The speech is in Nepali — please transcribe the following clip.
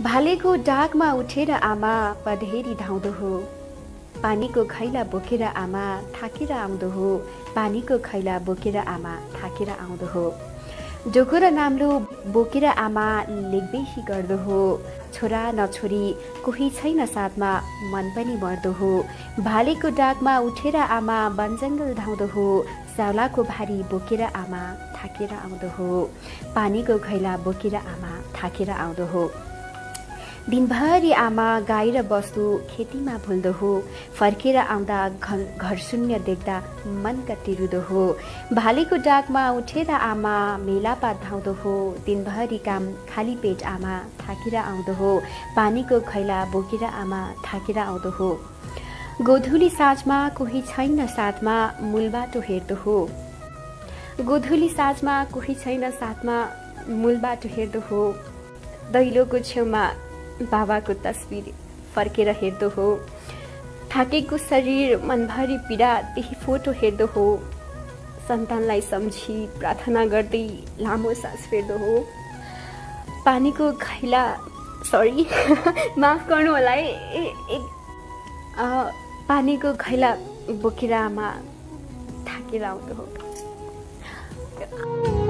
भालेको डाकमा उठेर आमा पधेरी धाउँदो हो। पानीको खैला बोकेर आमा थाकेर आउँदो हो। पानीको खैला बोकेर आमा थाकेर आउँदो हो। डोको र नाम्लो बोकेर आमा लेखबेही गर्दो हो। छोरा नछोरी कोही छैन साथमा मन पनि मर्दो हो। भालेको डाकमा उठेर आमा वनजङ्गल धाउँदो हो। स्याउलाको भारी बोकेर आमा थाकेर आउँदो हो। पानीको खैला बोकेर आमा थाकेर आउँदो हो। दिनभरि आमा गाई र बस्तु खेतीमा भुल्दो हो। फर्केर आउँदा घर शून्य देख्दा मन कति रुदो हो। भालेको डाकमा उठेर आमा मेलापात धाउँदो हो। दिनभरि काम खाली पेट आमा थाकेर आउँदो हो। पानीको खैला बोकेर आमा थाकेर आउँदो हो। गोधुली साँझमा कोही छैन साथमा मूलबाटो हेर्दो हो। गोधुली साँझमा कोही छैन साथमा मूलबाटो हेर्दो हो। दैलोको छेउमा बाबाको तस्बिर फर्केर हेर्दो हो। थाकेको शरीर मनभरि पीडा त्यही फोटो हेर्दो हो। सन्तानलाई सम्झी प्रार्थना गर्दै लामो सास फेर्दो हो। पानीको खैला माफ गर्नु होला है। पानीको खैला बोकेर आमा थाकेर आउँदो हो।